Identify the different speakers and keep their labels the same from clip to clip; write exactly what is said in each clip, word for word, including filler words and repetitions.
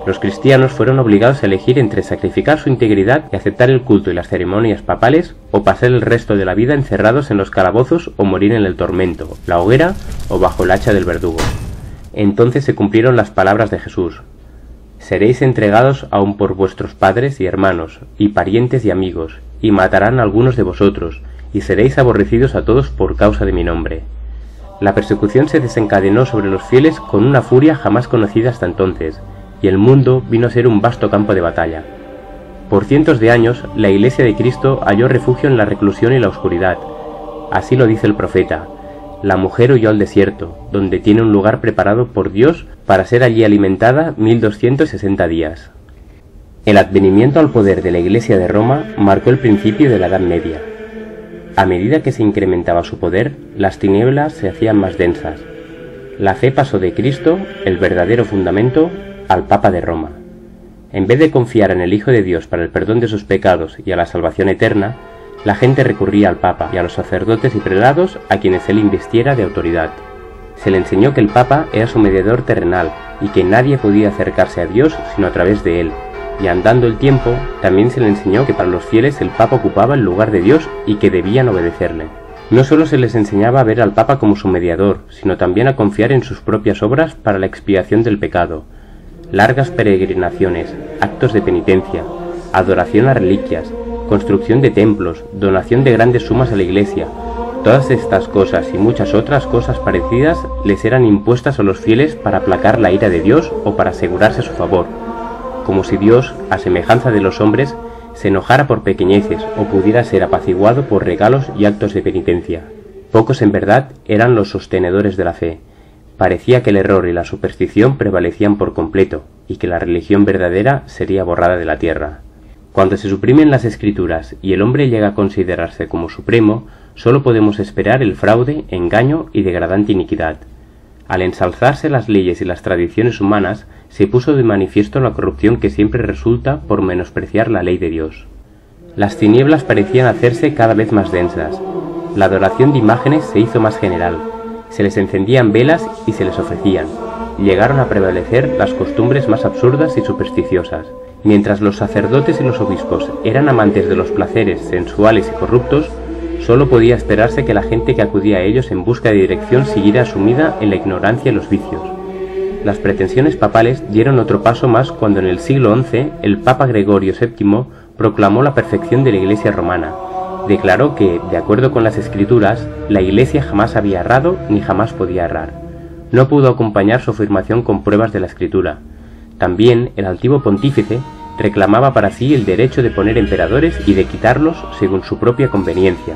Speaker 1: Los cristianos fueron obligados a elegir entre sacrificar su integridad y aceptar el culto y las ceremonias papales, o pasar el resto de la vida encerrados en los calabozos o morir en el tormento, la hoguera o bajo el hacha del verdugo. Entonces se cumplieron las palabras de Jesús: seréis entregados aún por vuestros padres y hermanos, y parientes y amigos, y matarán a algunos de vosotros, y seréis aborrecidos a todos por causa de mi nombre. La persecución se desencadenó sobre los fieles con una furia jamás conocida hasta entonces, y el mundo vino a ser un vasto campo de batalla. Por cientos de años, la Iglesia de Cristo halló refugio en la reclusión y la oscuridad. Así lo dice el profeta: la mujer huyó al desierto, donde tiene un lugar preparado por Dios para ser allí alimentada mil doscientos sesenta días. El advenimiento al poder de la Iglesia de Roma marcó el principio de la Edad Media. A medida que se incrementaba su poder, las tinieblas se hacían más densas. La fe pasó de Cristo, el verdadero fundamento, al Papa de Roma. En vez de confiar en el Hijo de Dios para el perdón de sus pecados y a la salvación eterna, la gente recurría al Papa y a los sacerdotes y prelados a quienes él invistiera de autoridad. Se le enseñó que el Papa era su mediador terrenal y que nadie podía acercarse a Dios sino a través de él, y andando el tiempo, también se le enseñó que para los fieles el Papa ocupaba el lugar de Dios y que debían obedecerle. No solo se les enseñaba a ver al Papa como su mediador, sino también a confiar en sus propias obras para la expiación del pecado. Largas peregrinaciones, actos de penitencia, adoración a reliquias, construcción de templos, donación de grandes sumas a la Iglesia. Todas estas cosas y muchas otras cosas parecidas les eran impuestas a los fieles para aplacar la ira de Dios o para asegurarse su favor, como si Dios, a semejanza de los hombres, se enojara por pequeñeces o pudiera ser apaciguado por regalos y actos de penitencia. Pocos en verdad eran los sostenedores de la fe. Parecía que el error y la superstición prevalecían por completo, y que la religión verdadera sería borrada de la tierra. Cuando se suprimen las escrituras y el hombre llega a considerarse como supremo, solo podemos esperar el fraude, engaño y degradante iniquidad. Al ensalzarse las leyes y las tradiciones humanas, se puso de manifiesto la corrupción que siempre resulta por menospreciar la ley de Dios. Las tinieblas parecían hacerse cada vez más densas. La adoración de imágenes se hizo más general. Se les encendían velas y se les ofrecían. Llegaron a prevalecer las costumbres más absurdas y supersticiosas. Mientras los sacerdotes y los obispos eran amantes de los placeres sensuales y corruptos, solo podía esperarse que la gente que acudía a ellos en busca de dirección siguiera sumida en la ignorancia y los vicios. Las pretensiones papales dieron otro paso más cuando en el siglo once el Papa Gregorio séptimo proclamó la perfección de la Iglesia romana. Declaró que, de acuerdo con las Escrituras, la Iglesia jamás había errado ni jamás podía errar. No pudo acompañar su afirmación con pruebas de la Escritura. También el altivo pontífice reclamaba para sí el derecho de poner emperadores y de quitarlos según su propia conveniencia.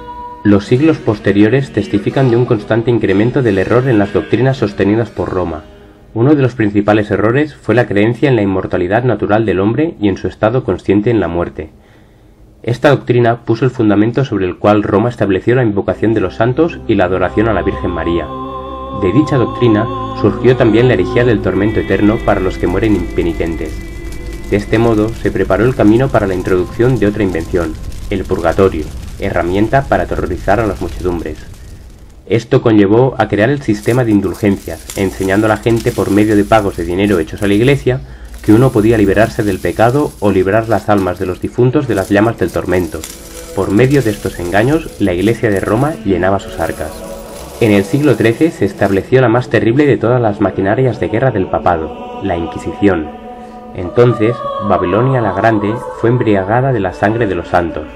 Speaker 1: Los siglos posteriores testifican de un constante incremento del error en las doctrinas sostenidas por Roma. Uno de los principales errores fue la creencia en la inmortalidad natural del hombre y en su estado consciente en la muerte. Esta doctrina puso el fundamento sobre el cual Roma estableció la invocación de los santos y la adoración a la Virgen María. De dicha doctrina surgió también la herejía del tormento eterno para los que mueren impenitentes. De este modo se preparó el camino para la introducción de otra invención, el purgatorio, herramienta para aterrorizar a las muchedumbres. Esto conllevó a crear el sistema de indulgencias, enseñando a la gente por medio de pagos de dinero hechos a la Iglesia que uno podía liberarse del pecado o librar las almas de los difuntos de las llamas del tormento. Por medio de estos engaños, la Iglesia de Roma llenaba sus arcas. En el siglo trece se estableció la más terrible de todas las maquinarias de guerra del papado, la Inquisición. Entonces, Babilonia la Grande fue embriagada de la sangre de los santos.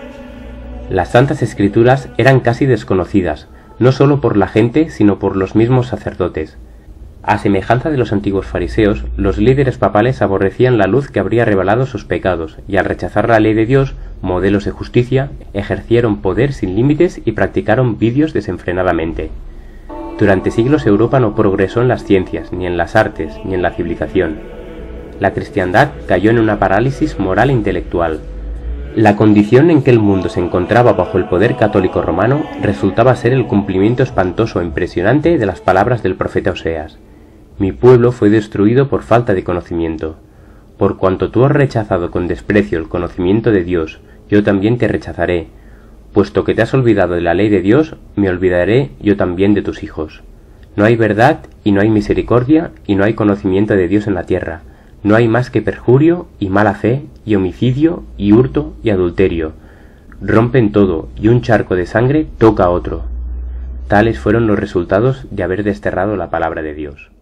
Speaker 1: Las Santas Escrituras eran casi desconocidas, no solo por la gente, sino por los mismos sacerdotes. A semejanza de los antiguos fariseos, los líderes papales aborrecían la luz que habría revelado sus pecados, y al rechazar la ley de Dios, modelos de justicia, ejercieron poder sin límites y practicaron vicios desenfrenadamente. Durante siglos Europa no progresó en las ciencias, ni en las artes, ni en la civilización. La cristiandad cayó en una parálisis moral e intelectual. La condición en que el mundo se encontraba bajo el poder católico romano resultaba ser el cumplimiento espantoso e impresionante de las palabras del profeta Oseas. Mi pueblo fue destruido por falta de conocimiento. Por cuanto tú has rechazado con desprecio el conocimiento de Dios, yo también te rechazaré. Puesto que te has olvidado de la ley de Dios, me olvidaré yo también de tus hijos. No hay verdad y no hay misericordia y no hay conocimiento de Dios en la tierra. No hay más que perjurio y mala fe y homicidio y hurto y adulterio. Rompen todo y un charco de sangre toca a otro. Tales fueron los resultados de haber desterrado la palabra de Dios.